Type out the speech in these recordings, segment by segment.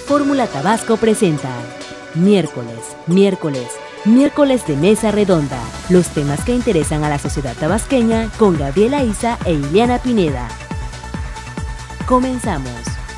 Fórmula Tabasco presenta miércoles de mesa redonda. Los temas que interesan a la sociedad tabasqueña con Gabriela Isa e Ileana Pineda. Comenzamos.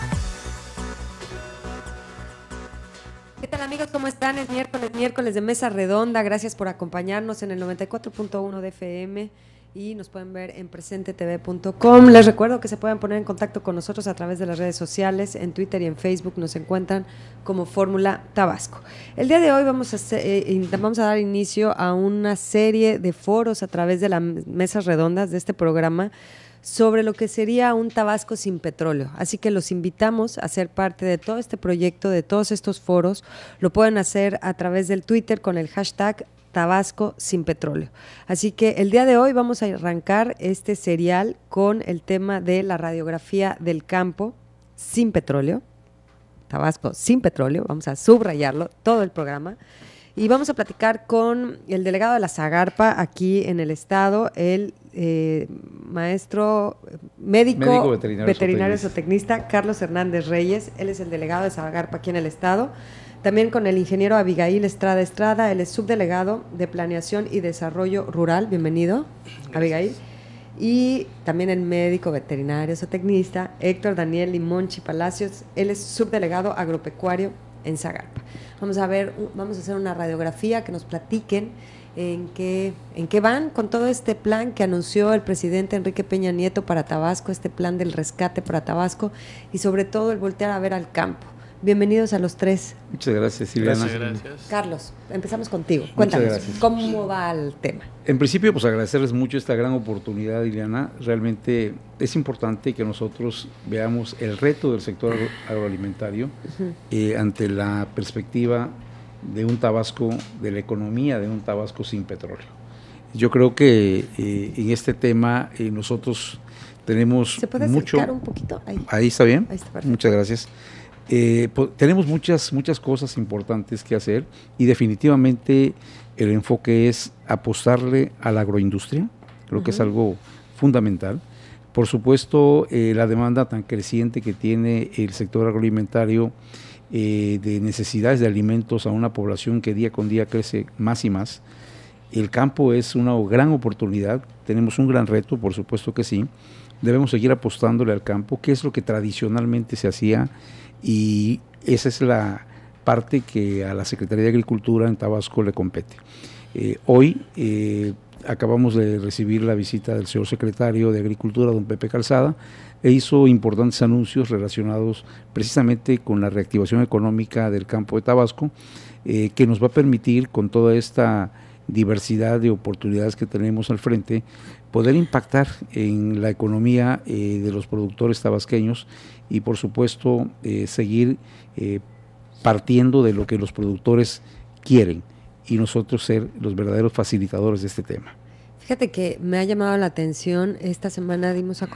¿Qué tal, amigos? ¿Cómo están? Es miércoles de mesa redonda. Gracias por acompañarnos en el 94.1 de FM y nos pueden ver en presentetv.com. Les recuerdo que se pueden poner en contacto con nosotros a través de las redes sociales, en Twitter y en Facebook nos encuentran como Fórmula Tabasco. El día de hoy vamos a dar inicio a una serie de foros a través de las mesas redondas de este programa sobre lo que sería un Tabasco sin petróleo. Así que los invitamos a ser parte de todo este proyecto, de todos estos foros. Lo pueden hacer a través del Twitter con el hashtag Tabasco sin petróleo. Así que el día de hoy vamos a arrancar este serial con el tema de la radiografía del campo sin petróleo. Tabasco sin petróleo, vamos a subrayarlo todo el programa. Y vamos a platicar con el delegado de la Zagarpa aquí en el estado, el maestro médico veterinario zootecnista Carlos Hernández Reyes. Él es el delegado de Zagarpa aquí en el estado. También con el ingeniero Abigail Estrada, él es subdelegado de Planeación y Desarrollo Rural. Bienvenido, Abigail. Y también el médico veterinario zootecnista Héctor Daniel Limonchi Palacios, él es subdelegado agropecuario en Zagarpa. Vamos a hacer una radiografía, que nos platiquen en qué van con todo este plan que anunció el presidente Enrique Peña Nieto para Tabasco, este plan del rescate para Tabasco y sobre todo el voltear a ver al campo. Bienvenidos a los tres. Muchas gracias, Ileana. Gracias. Carlos, empezamos contigo. Cuéntanos, ¿cómo va el tema? En principio, pues agradecerles mucho esta gran oportunidad, Ileana. Realmente es importante que nosotros veamos el reto del sector agroalimentario ante la perspectiva de un Tabasco, de la economía de un Tabasco sin petróleo. Yo creo que en este tema nosotros tenemos ¿Se puede mucho… acercar un poquito? Ahí está bien. Ahí está perfecto. Muchas gracias. Tenemos muchas cosas importantes que hacer y definitivamente el enfoque es apostarle a la agroindustria, creo que es algo fundamental. Por supuesto, la demanda tan creciente que tiene el sector agroalimentario de necesidades de alimentos a una población que día con día crece más y más. El campo es una gran oportunidad, tenemos un gran reto, por supuesto que sí. Debemos seguir apostándole al campo, que es lo que tradicionalmente se hacía, y esa es la parte que a la Secretaría de Agricultura en Tabasco le compete. Hoy acabamos de recibir la visita del señor secretario de Agricultura, don Pepe Calzada, e hizo importantes anuncios relacionados precisamente con la reactivación económica del campo de Tabasco, que nos va a permitir, con toda esta diversidad de oportunidades que tenemos al frente, poder impactar en la economía de los productores tabasqueños y por supuesto seguir partiendo de lo que los productores quieren y nosotros ser los verdaderos facilitadores de este tema. Fíjate que me ha llamado la atención, esta semana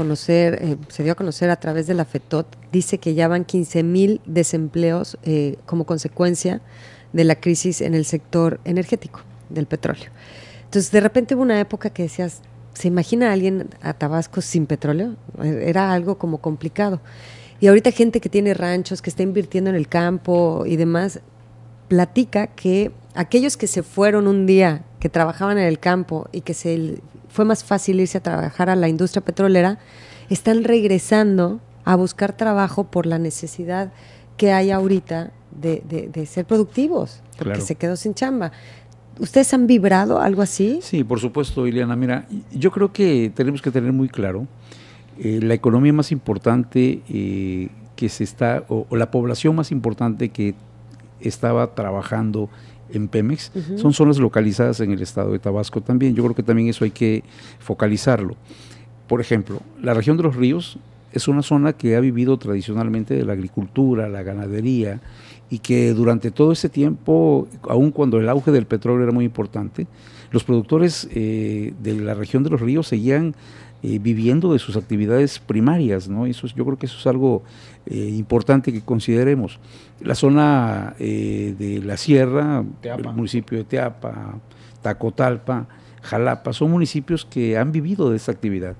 se dio a conocer a través de la FETOT, dice que ya van 15,000 desempleos como consecuencia de la crisis en el sector energético del petróleo. Entonces, de repente hubo una época que decías, ¿se imagina a alguien a Tabasco sin petróleo? Era algo como complicado. Y ahorita gente que tiene ranchos, que está invirtiendo en el campo y demás, platica que aquellos que se fueron un día, que trabajaban en el campo y que fue más fácil irse a trabajar a la industria petrolera, están regresando a buscar trabajo por la necesidad que hay ahorita de ser productivos, porque claro, se quedó sin chamba. ¿Ustedes han vibrado algo así? Sí, por supuesto, Ileana. Mira, yo creo que tenemos que tener muy claro la economía más importante que se está, o la población más importante que estaba trabajando en Pemex, son zonas localizadas en el estado de Tabasco también. Yo creo que también eso hay que focalizarlo. Por ejemplo, la región de los ríos es una zona que ha vivido tradicionalmente de la agricultura, la ganadería, y que durante todo ese tiempo, aun cuando el auge del petróleo era muy importante, los productores de la región de los ríos seguían viviendo de sus actividades primarias, ¿no? Yo creo que eso es algo importante que consideremos. La zona de la sierra, Teapa, el municipio de Teapa, Tacotalpa, Jalapa, son municipios que han vivido de esta actividad.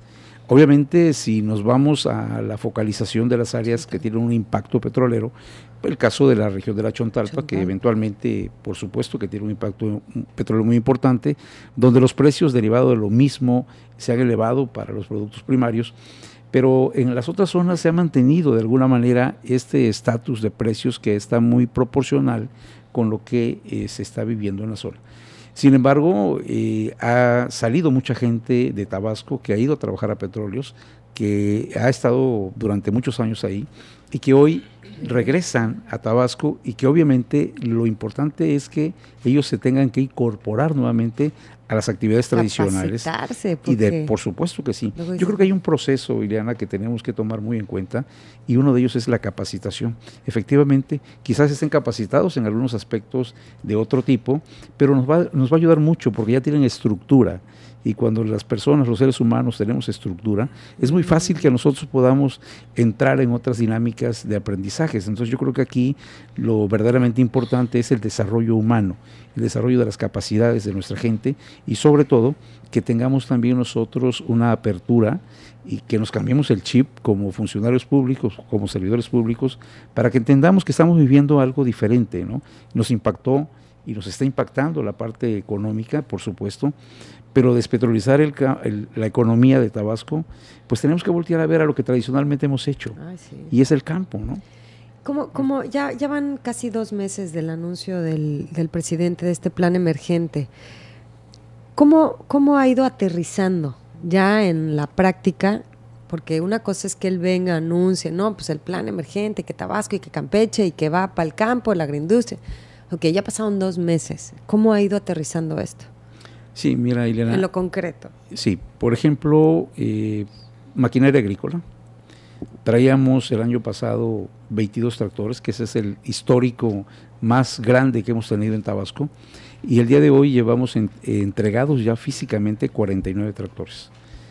Obviamente, si nos vamos a la focalización de las áreas que tienen un impacto petrolero, el caso de la región de la Chontalpa, que eventualmente, por supuesto, que tiene un impacto petrolero muy importante, donde los precios derivados de lo mismo se han elevado para los productos primarios, pero en las otras zonas se ha mantenido de alguna manera este estatus de precios que está muy proporcional con lo que se está viviendo en la zona. Sin embargo, ha salido mucha gente de Tabasco que ha ido a trabajar a Petróleos, que ha estado durante muchos años ahí y que hoy regresan a Tabasco, y que obviamente lo importante es que ellos se tengan que incorporar nuevamente a las actividades tradicionales. Y por supuesto que sí. Yo creo que hay un proceso, Ileana, que tenemos que tomar muy en cuenta, y uno de ellos es la capacitación. Efectivamente, quizás estén capacitados en algunos aspectos de otro tipo, pero nos va a ayudar mucho porque ya tienen estructura. Y cuando las personas, los seres humanos, tenemos estructura, es muy fácil que nosotros podamos entrar en otras dinámicas de aprendizajes. Entonces yo creo que aquí lo verdaderamente importante es el desarrollo humano, el desarrollo de las capacidades de nuestra gente, y sobre todo que tengamos también nosotros una apertura y que nos cambiemos el chip como funcionarios públicos, como servidores públicos, para que entendamos que estamos viviendo algo diferente, ¿no? Nos impactó y nos está impactando la parte económica, por supuesto, pero despetrolizar la economía de Tabasco, pues tenemos que voltear a ver a lo que tradicionalmente hemos hecho, y es el campo, ¿no? Como ya van casi 2 meses del anuncio del presidente de este plan emergente, ¿cómo ha ido aterrizando ya en la práctica? Porque una cosa es que él venga, anuncie, no, pues el plan emergente, que Tabasco y que Campeche y que va para el campo, la agroindustria. Ok, ya pasaron 2 meses. ¿Cómo ha ido aterrizando esto? Sí, mira, Ileana. En lo concreto. Sí, por ejemplo, maquinaria agrícola. Traíamos el año pasado 22 tractores, que ese es el histórico más grande que hemos tenido en Tabasco, y el día de hoy llevamos entregados ya físicamente 49 tractores.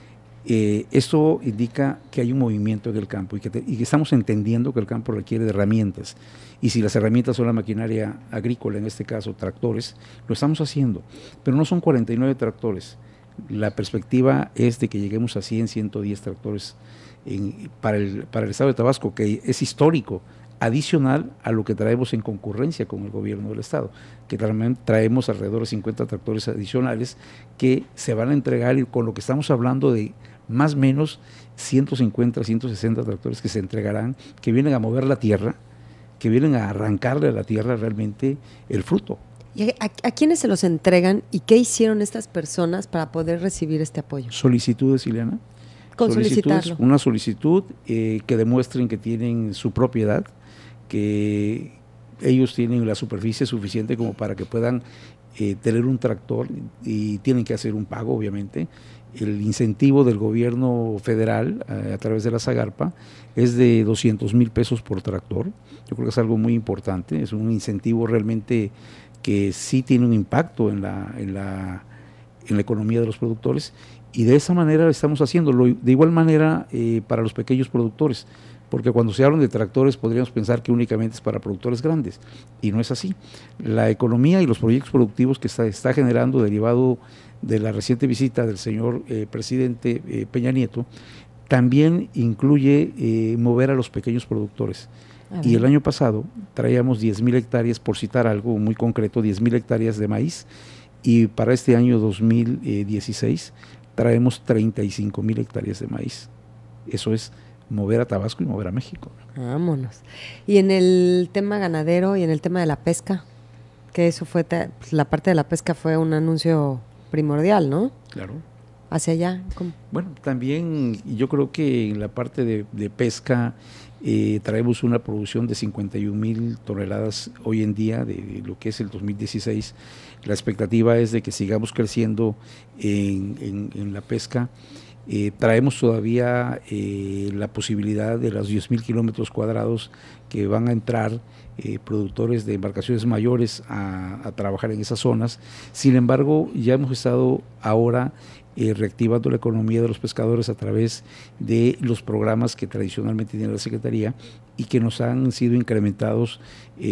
Esto indica que hay un movimiento en el campo y que estamos entendiendo que el campo requiere de herramientas, y si las herramientas son la maquinaria agrícola, en este caso tractores, lo estamos haciendo, pero no son 49 tractores. La perspectiva es de que lleguemos a 100, 110 tractores para el estado de Tabasco, que es histórico, adicional a lo que traemos en concurrencia con el gobierno del estado, que también traemos alrededor de 50 tractores adicionales que se van a entregar, y con lo que estamos hablando de más o menos 150, 160 tractores que se entregarán, que vienen a mover la tierra, que vienen a arrancarle a la tierra realmente el fruto. ¿Y a quiénes se los entregan y qué hicieron estas personas para poder recibir este apoyo? Solicitudes, Ileana. Con solicitarlo. Una solicitud que demuestren que tienen su propiedad, que ellos tienen la superficie suficiente como para que puedan tener un tractor, y tienen que hacer un pago, obviamente. El incentivo del gobierno federal a través de la Zagarpa es de 200,000 pesos por tractor. Yo creo que es algo muy importante, es un incentivo realmente que sí tiene un impacto en la economía de los productores, y de esa manera estamos haciéndolo. De igual manera para los pequeños productores, porque cuando se hablan de tractores podríamos pensar que únicamente es para productores grandes, y no es así. La economía y los proyectos productivos que está generando, derivado de la reciente visita del señor presidente Peña Nieto, también incluye mover a los pequeños productores. Y el año pasado traíamos 10,000 hectáreas, por citar algo muy concreto, 10,000 hectáreas de maíz, y para este año 2016 traemos 35,000 hectáreas de maíz. Eso es mover a Tabasco y mover a México. Vámonos. Y en el tema ganadero y en el tema de la pesca, que eso fue, la parte de la pesca fue un anuncio primordial, ¿no? Claro. Hacia allá. ¿Cómo? Bueno, también yo creo que en la parte de pesca traemos una producción de 51,000 toneladas hoy en día de lo que es el 2016. La expectativa es de que sigamos creciendo en la pesca. Traemos todavía la posibilidad de los 10,000 kilómetros cuadrados que van a entrar productores de embarcaciones mayores a trabajar en esas zonas. Sin embargo, ya hemos estado ahora reactivando la economía de los pescadores a través de los programas que tradicionalmente tiene la Secretaría y que nos han sido incrementados,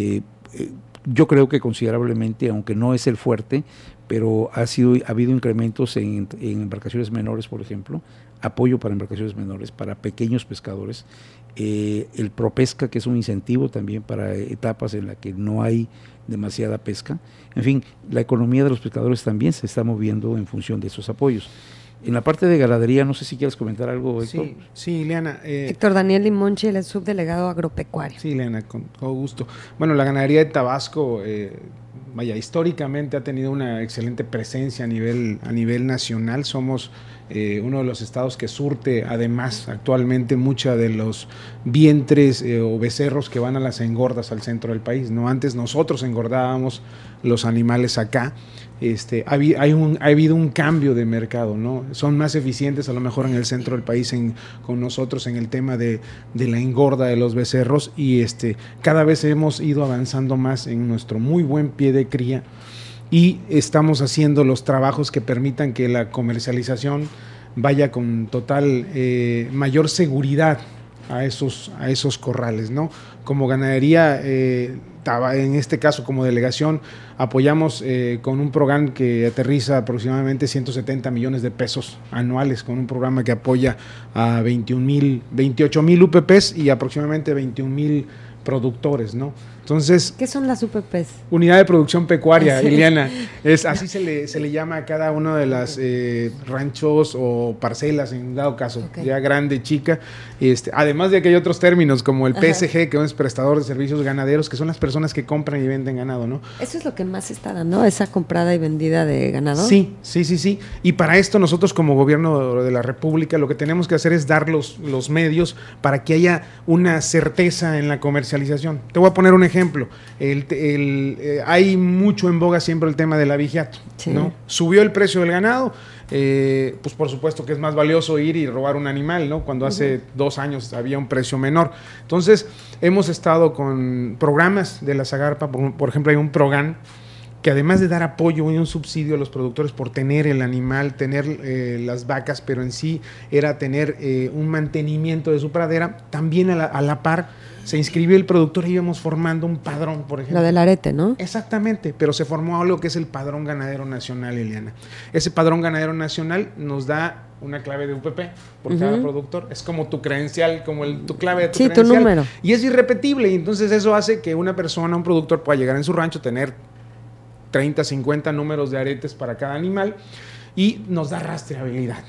yo creo que considerablemente, aunque no es el fuerte, pero ha habido incrementos en embarcaciones menores, por ejemplo, apoyo para embarcaciones menores, para pequeños pescadores, el ProPesca, que es un incentivo también para etapas en las que no hay demasiada pesca. En fin, la economía de los pescadores también se está moviendo en función de esos apoyos. En la parte de ganadería, no sé si quieres comentar algo, Héctor. Sí, Ileana. Héctor Daniel Limonchi, el subdelegado agropecuario. Sí, Ileana, con todo gusto. Bueno, la ganadería de Tabasco, históricamente ha tenido una excelente presencia a nivel nacional. Somos uno de los estados que surte, además, actualmente mucha de los vientres o becerros que van a las engordas al centro del país, ¿no? Antes nosotros engordábamos los animales acá. Ha habido un cambio de mercado, ¿no? Son más eficientes a lo mejor en el centro del país con nosotros en el tema de la engorda de los becerros, y cada vez hemos ido avanzando más en nuestro muy buen pie de cría, y estamos haciendo los trabajos que permitan que la comercialización vaya con total mayor seguridad a esos corrales, ¿no? Como ganadería, en este caso como delegación, apoyamos con un programa que aterriza aproximadamente 170 millones de pesos anuales, con un programa que apoya a 28,000 UPPs y aproximadamente 21,000 productores, ¿no? Entonces, ¿qué son las UPPs? Unidad de Producción Pecuaria, sí. Ileana. Así se le llama a cada uno de las ranchos o parcelas, en dado caso, okay, ya grande, chica. Además de que hay otros términos como el PSG, que es prestador de servicios ganaderos, que son las personas que compran y venden ganado, ¿no? Eso es lo que más se está dando, esa comprada y vendida de ganado. Sí. Y para esto nosotros como gobierno de la República lo que tenemos que hacer es dar los medios para que haya una certeza en la comercialización. Te voy a poner un ejemplo. Hay mucho en boga siempre el tema del abigeato, sí, ¿no? Subió el precio del ganado, pues por supuesto que es más valioso ir y robar un animal, ¿no? Cuando hace 2 años había un precio menor. Entonces, hemos estado con programas de la Zagarpa, por ejemplo, hay un PROGAN, que además de dar apoyo y un subsidio a los productores por tener el animal, tener las vacas, pero en sí era tener un mantenimiento de su pradera, también a la par se inscribió el productor y íbamos formando un padrón, por ejemplo. Lo del arete, ¿no? Exactamente, pero se formó algo que es el Padrón Ganadero Nacional, Ileana. Ese Padrón Ganadero Nacional nos da una clave de UPP por cada productor. Es como tu credencial, como tu clave de tu credencial. Tu número. Y es irrepetible, y entonces eso hace que una persona, un productor, pueda llegar en su rancho, tener 30, 50 números de aretes para cada animal, y nos da rastreabilidad.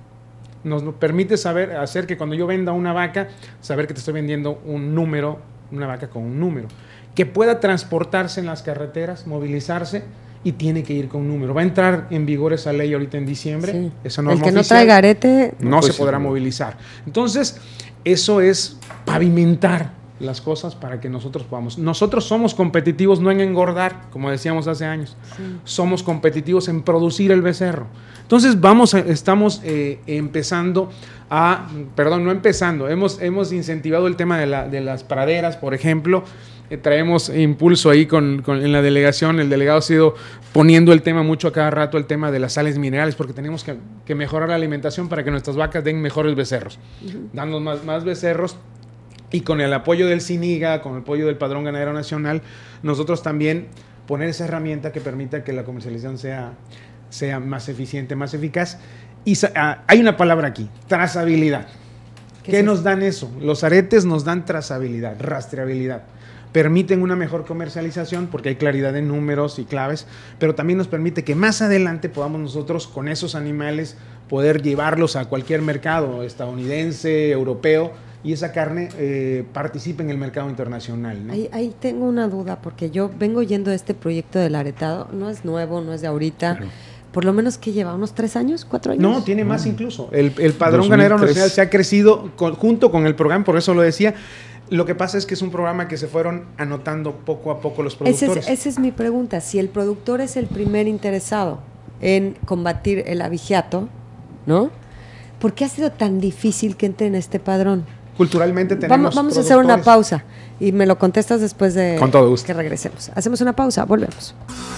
Nos permite hacer que cuando yo venda una vaca, saber que te estoy vendiendo un número, una vaca con un número, que pueda transportarse en las carreteras, movilizarse, y tiene que ir con un número. Va a entrar en vigor esa ley ahorita en diciembre. Sí. Esa norma el que no oficial, traiga arete no se podrá movilizar. Entonces, eso es pavimentar las cosas para que nosotros podamos. Nosotros somos competitivos no en engordar, como decíamos hace años. Sí. Somos competitivos en producir el becerro. Entonces estamos empezando a, perdón, no empezando, hemos incentivado el tema de las praderas, por ejemplo. Traemos impulso ahí en la delegación. El delegado ha sido poniendo el tema mucho a cada rato, el tema de las sales minerales, porque tenemos que mejorar la alimentación para que nuestras vacas den mejores becerros, dando más becerros. Y con el apoyo del CINIGA, con el apoyo del Padrón Ganadero Nacional, nosotros también poner esa herramienta que permita que la comercialización sea más eficiente, más eficaz. Y hay una palabra aquí, trazabilidad. ¿Qué nos dan eso? Los aretes nos dan trazabilidad, rastreabilidad. Permiten una mejor comercialización porque hay claridad en números y claves, pero también nos permite que más adelante podamos nosotros con esos animales poder llevarlos a cualquier mercado estadounidense, europeo, y esa carne participe en el mercado internacional, ¿no? Ahí tengo una duda, porque yo vengo yendo a este proyecto del aretado, no es nuevo, no es de ahorita, claro. Por lo menos que lleva unos 3 años, 4 años. No, tiene más incluso. El Padrón Ganadero Nacional se ha crecido junto con el programa, por eso lo decía. Lo que pasa es que es un programa que se fueron anotando poco a poco los productores. Esa es mi pregunta. Si el productor es el primer interesado en combatir el abigeato, ¿no? ¿Por qué ha sido tan difícil que entre en este padrón? Culturalmente tenemos Vamos a hacer una pausa y me lo contestas después de que regresemos. Hacemos una pausa, volvemos.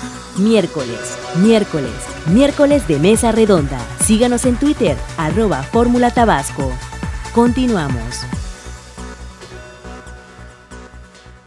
Miércoles de Mesa Redonda. Síganos en Twitter, @Fórmula Tabasco. Continuamos.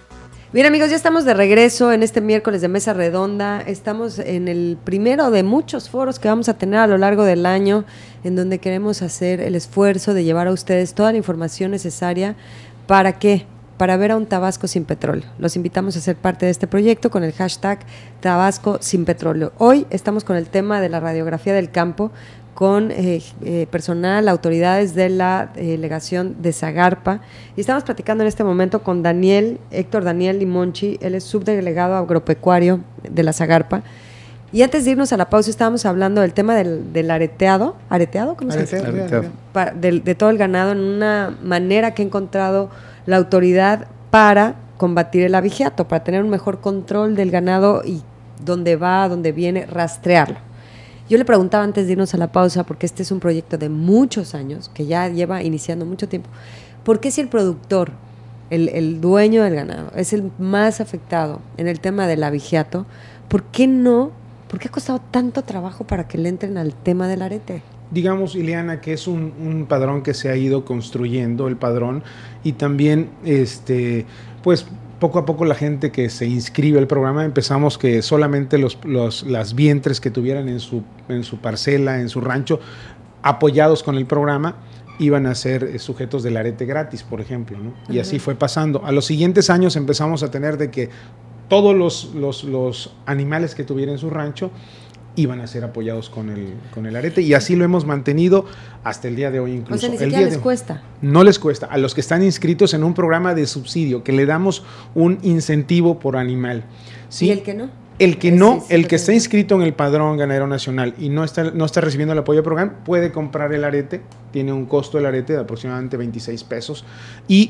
Bien, amigos, ya estamos de regreso en este miércoles de Mesa Redonda. Estamos en el primero de muchos foros que vamos a tener a lo largo del año, en donde queremos hacer el esfuerzo de llevar a ustedes toda la información necesaria. ¿Para qué? Para ver a un Tabasco sin petróleo. Los invitamos a ser parte de este proyecto con el hashtag Tabasco sin petróleo. Hoy estamos con el tema de la radiografía del campo, con personal, autoridades de la delegación de Zagarpa. Y estamos platicando en este momento con Héctor Daniel Limonchi. Él es subdelegado agropecuario de la Zagarpa. Y antes de irnos a la pausa estábamos hablando del tema del areteado. ¿Areteado? ¿Cómo se dice? Areteado. De todo el ganado, en una manera que ha encontrado la autoridad para combatir el abigeato, para tener un mejor control del ganado y dónde va, dónde viene, rastrearlo. Yo le preguntaba antes de irnos a la pausa, porque este es un proyecto de muchos años, que ya lleva iniciando mucho tiempo, ¿por qué si el productor, el dueño del ganado, es el más afectado en el tema del abigeato, ¿por qué ha costado tanto trabajo para que le entren al tema del arete? Digamos, Ileana, que es un padrón que se ha ido construyendo, el padrón, y también, pues, poco a poco la gente que se inscribe al programa, empezamos que solamente las vientres que tuvieran en su parcela, en su rancho, apoyados con el programa, iban a ser sujetos del arete gratis, por ejemplo, ¿no? Y así fue pasando. A los siguientes años empezamos a tener de que todos los animales que tuviera en su rancho iban a ser apoyados con el arete, y así lo hemos mantenido hasta el día de hoy incluso. O sea, ni siquiera les cuesta. No les cuesta. A los que están inscritos en un programa de subsidio, que le damos un incentivo por animal. ¿Sí? ¿Y el que no? El que está inscrito en el Padrón Ganadero Nacional y no está recibiendo el apoyo del programa, puede comprar el arete. Tiene un costo el arete de aproximadamente 26 pesos. Y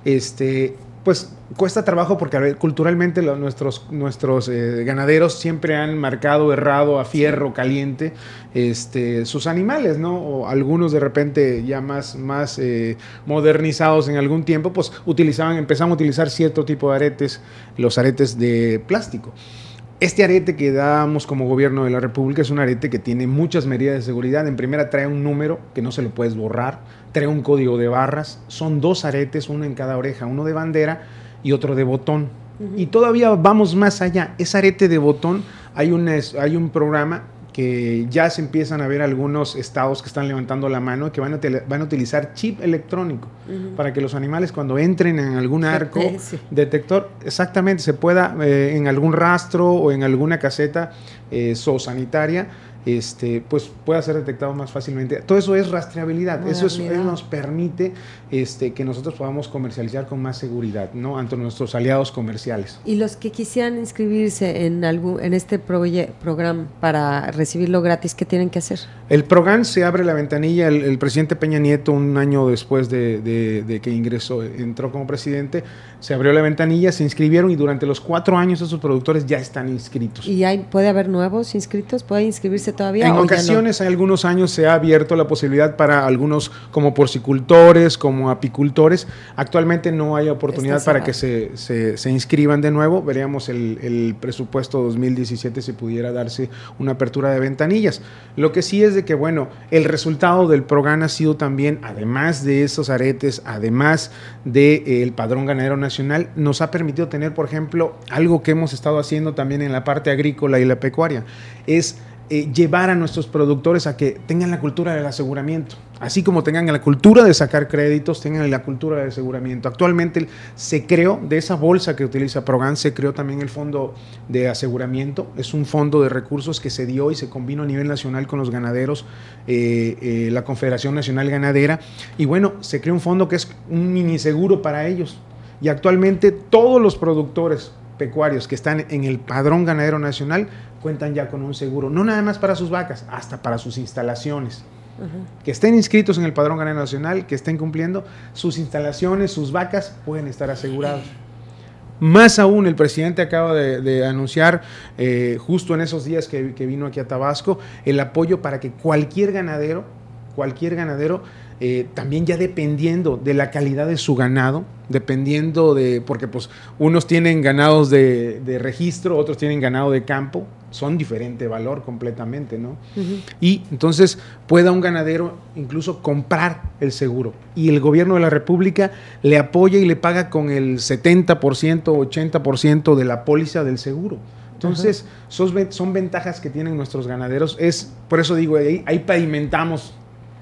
pues cuesta trabajo porque, a ver, culturalmente nuestros ganaderos siempre han marcado, errado a fierro caliente sus animales, ¿no? O algunos de repente ya más modernizados en algún tiempo, pues empezaban a utilizar cierto tipo de aretes, los aretes de plástico. Este arete que damos como gobierno de la República es un arete que tiene muchas medidas de seguridad. En primera, trae un número que no se lo puedes borrar, trae un código de barras, son 2 aretes, uno en cada oreja, uno de bandera y otro de botón. Y todavía vamos más allá. Ese arete de botón, hay un programa que ya se empiezan a ver algunos estados que están levantando la mano, que van a utilizar chip electrónico para que los animales, cuando entren en algún arco detector, exactamente, se pueda en algún rastro o en alguna caseta zoosanitaria, pues pueda ser detectado más fácilmente. Todo eso es rastreabilidad. Eso nos permite que nosotros podamos comercializar con más seguridad, ¿no? Ante nuestros aliados comerciales. Y los que quisieran inscribirse en este programa para recibirlo gratis, ¿qué tienen que hacer? El programa se abre la ventanilla. El presidente Peña Nieto, un año después de que entró como presidente, se abrió la ventanilla, se inscribieron y durante los 4 años esos productores ya están inscritos. ¿Y puede haber nuevos inscritos? ¿Puede inscribirse todavía? En ocasiones, en algunos años se ha abierto la posibilidad para algunos como porcicultores, como apicultores. Actualmente no hay oportunidad para que se inscriban de nuevo. Veríamos el presupuesto 2017 si pudiera darse una apertura de ventanillas. Lo que sí es de que, bueno, el resultado del programa ha sido también, además de esos aretes, además del Padrón Ganadero Nacional, nos ha permitido tener, por ejemplo, algo que hemos estado haciendo también en la parte agrícola y la pecuaria, es llevar a nuestros productores a que tengan la cultura del aseguramiento. Así como tengan la cultura de sacar créditos, tengan la cultura del aseguramiento. Actualmente se creó, de esa bolsa que utiliza Progan, se creó también el fondo de aseguramiento. Es un fondo de recursos que se dio y se combinó a nivel nacional con los ganaderos, la Confederación Nacional Ganadera. Y bueno, se creó un fondo que es un mini seguro para ellos. Y actualmente todos los productores pecuarios que están en el Padrón Ganadero Nacional cuentan ya con un seguro, no nada más para sus vacas, hasta para sus instalaciones. Que estén inscritos en el Padrón Ganadero Nacional, que estén cumpliendo sus instalaciones, sus vacas pueden estar asegurados. Más aún, el presidente acaba de anunciar, justo en esos días que vino aquí a Tabasco, el apoyo para que cualquier ganadero también ya dependiendo de la calidad de su ganado, dependiendo porque pues unos tienen ganados de registro, otros tienen ganado de campo, son diferente valor completamente, ¿no? Y entonces pueda un ganadero incluso comprar el seguro y el gobierno de la República le apoya y le paga con el 70%, 80% de la póliza del seguro. Entonces, son ventajas que tienen nuestros ganaderos. Por eso digo, ahí pavimentamos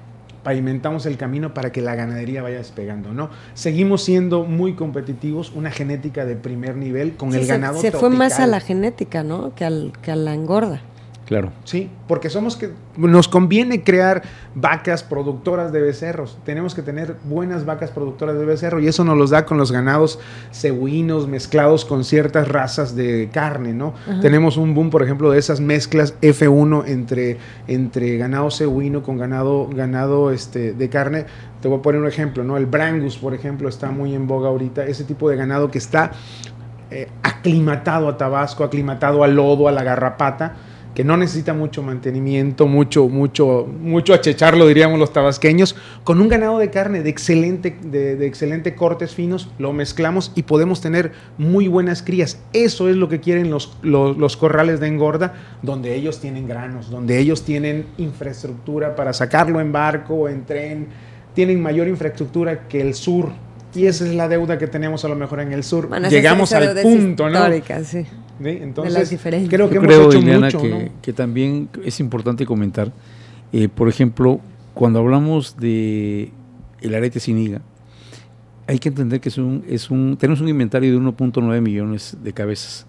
el camino para que la ganadería vaya despegando, ¿no? Seguimos siendo muy competitivos, una genética de primer nivel con el ganado se tropical. fue más a la genética, ¿no? Que a la engorda. Claro. Sí, porque nos conviene crear vacas productoras de becerros. Tenemos que tener buenas vacas productoras de becerro y eso nos los da con los ganados cebuinos mezclados con ciertas razas de carne, ¿no? Tenemos un boom, por ejemplo, de esas mezclas F1 entre ganado cebuino con ganado de carne. Te voy a poner un ejemplo, ¿no? El Brangus, por ejemplo, está muy en boga ahorita. Ese tipo de ganado que está aclimatado a Tabasco, aclimatado al lodo, a la garrapata, que no necesita mucho mantenimiento, mucho achecharlo, diríamos los tabasqueños, con un ganado de carne de excelente cortes finos, lo mezclamos y podemos tener muy buenas crías. Eso es lo que quieren los corrales de engorda, donde ellos tienen granos, donde ellos tienen infraestructura para sacarlo en barco o en tren, tienen mayor infraestructura que el sur. Y esa es la deuda que tenemos a lo mejor en el sur. Bueno, llegamos al punto, ¿no? Sí. ¿Sí? Entonces, de las diferencias. creo que Yo hemos hecho Ileana, mucho, ¿no? que también es importante comentar, por ejemplo, cuando hablamos de el arete ciniga, hay que entender que tenemos un inventario de 1.9 millones de cabezas.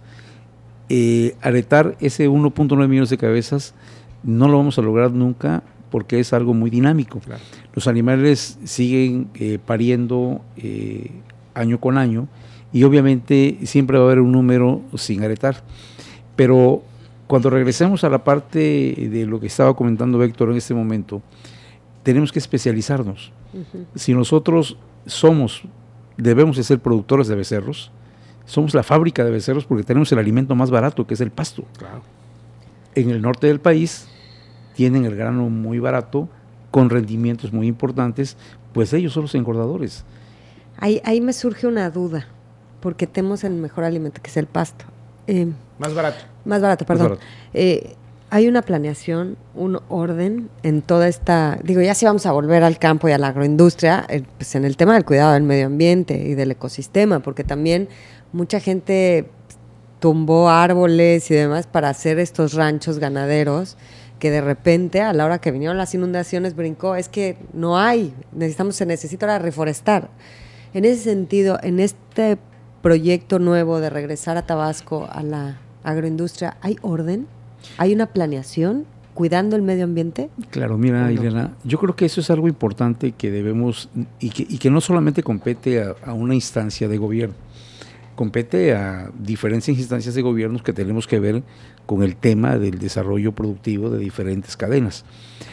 Aretar ese 1.9 millones de cabezas no lo vamos a lograr nunca porque es algo muy dinámico. Claro. Los animales siguen pariendo año con año y obviamente siempre va a haber un número sin aretar. Pero cuando regresemos a la parte de lo que estaba comentando Héctor en este momento, tenemos que especializarnos. Si nosotros debemos de ser productores de becerros, somos la fábrica de becerros porque tenemos el alimento más barato, que es el pasto. Claro. En el norte del país tienen el grano muy barato, con rendimientos muy importantes, pues ellos son los engordadores. Ahí me surge una duda, porque tenemos el mejor alimento, que es el pasto. Más barato. Más barato, perdón. Más barato. Hay una planeación, un orden en toda esta... Digo, ya si vamos a volver al campo y a la agroindustria, pues en el tema del cuidado del medio ambiente y del ecosistema, porque también mucha gente tumbó árboles y demás para hacer estos ranchos ganaderos, que de repente, a la hora que vinieron las inundaciones, brincó, es que no hay, se necesita ahora reforestar. En ese sentido, en este proyecto nuevo de regresar a Tabasco, a la agroindustria, ¿hay orden? ¿Hay una planeación cuidando el medio ambiente? Claro, mira, Ileana, yo creo que eso es algo importante que debemos, y que no solamente compete a una instancia de gobierno, compete a diferentes instancias de gobiernos que tenemos que ver con el tema del desarrollo productivo de diferentes cadenas.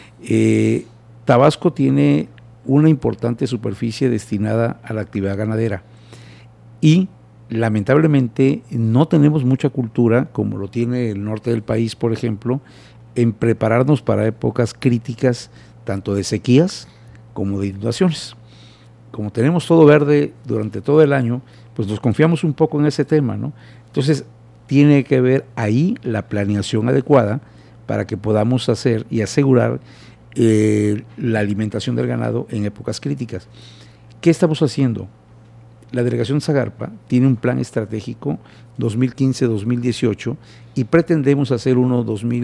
Tabasco tiene una importante superficie destinada a la actividad ganadera y lamentablemente no tenemos mucha cultura, como lo tiene el norte del país, por ejemplo, en prepararnos para épocas críticas, tanto de sequías como de inundaciones. Como tenemos todo verde durante todo el año, pues nos confiamos un poco en ese tema, ¿no? Entonces, tiene que ver ahí la planeación adecuada para que podamos hacer y asegurar la alimentación del ganado en épocas críticas. ¿Qué estamos haciendo? La delegación Zagarpa tiene un plan estratégico 2015-2018 y pretendemos hacer uno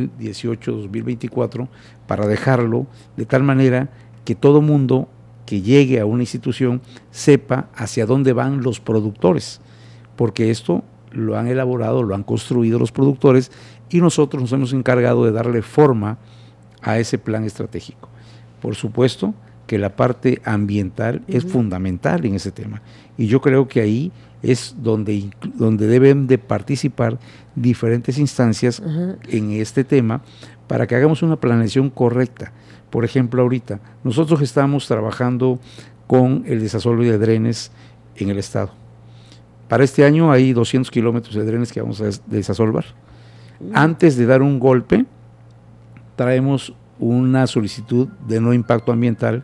2018-2024 para dejarlo de tal manera que todo mundo que llegue a una institución sepa hacia dónde van los productores, porque esto lo han elaborado, lo han construido los productores y nosotros nos hemos encargado de darle forma a ese plan estratégico. Por supuesto que la parte ambiental es fundamental en ese tema y yo creo que ahí es donde deben de participar diferentes instancias en este tema para que hagamos una planeación correcta. Por ejemplo, ahorita nosotros estamos trabajando con el desasolve de drenes en el estado. Para este año hay 200 kilómetros de drenes que vamos a desasolvar. Antes de dar un golpe, traemos una solicitud de no impacto ambiental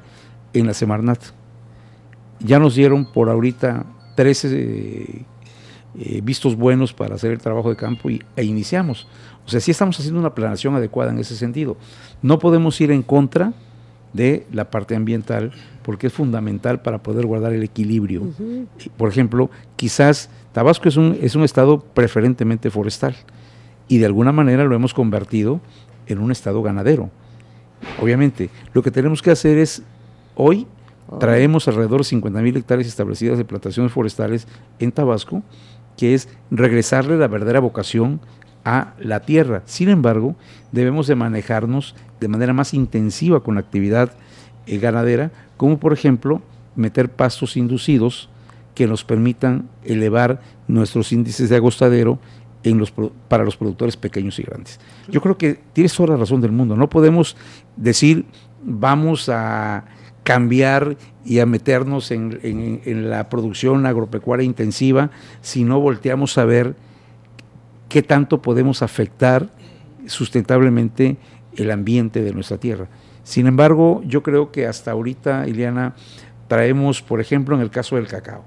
en la Semarnat. Ya nos dieron por ahorita 13 vistos buenos para hacer el trabajo de campo e iniciamos. O sea, sí estamos haciendo una planeación adecuada en ese sentido. No podemos ir en contra de la parte ambiental porque es fundamental para poder guardar el equilibrio. Por ejemplo, quizás Tabasco es un estado preferentemente forestal y de alguna manera lo hemos convertido en un estado ganadero. Obviamente, lo que tenemos que hacer es, hoy traemos alrededor de 50,000 hectáreas establecidas de plantaciones forestales en Tabasco, que es regresarle la verdadera vocación a la tierra. Sin embargo, debemos de manejarnos de manera más intensiva con la actividad ganadera, como por ejemplo meter pastos inducidos que nos permitan elevar nuestros índices de agostadero para los productores pequeños y grandes. Yo creo que tienes toda la razón del mundo. No podemos decir vamos a cambiar y a meternos en la producción agropecuaria intensiva si no volteamos a ver qué tanto podemos afectar sustentablemente el ambiente de nuestra tierra. Sin embargo, yo creo que hasta ahorita, Ileana, traemos, por ejemplo, en el caso del cacao.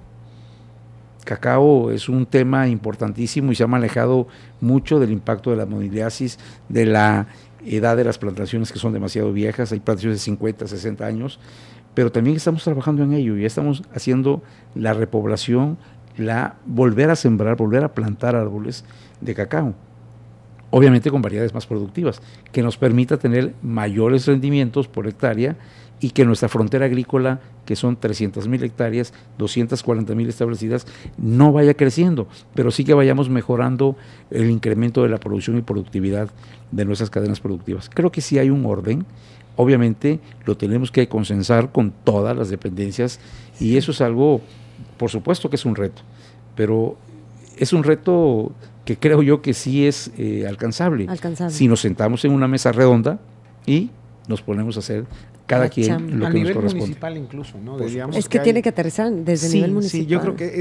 Cacao es un tema importantísimo y se ha manejado mucho del impacto de la moniliasis, de la edad de las plantaciones que son demasiado viejas, hay plantaciones de 50, 60 años, pero también estamos trabajando en ello, ya estamos haciendo la repoblación, volver a sembrar, volver a plantar árboles de cacao, obviamente con variedades más productivas, que nos permita tener mayores rendimientos por hectárea y que nuestra frontera agrícola, que son 300,000 hectáreas, 240,000 establecidas, no vaya creciendo, pero sí que vayamos mejorando el incremento de la producción y productividad de nuestras cadenas productivas. Creo que sí hay un orden, obviamente lo tenemos que consensar con todas las dependencias y eso es algo, por supuesto que es un reto, pero es un reto que creo yo que sí es alcanzable. Si nos sentamos en una mesa redonda y nos ponemos a hacer cada quien lo que nos corresponde. A nivel municipal incluso, ¿no? Es que tiene que aterrizar desde el nivel municipal. Sí, yo creo que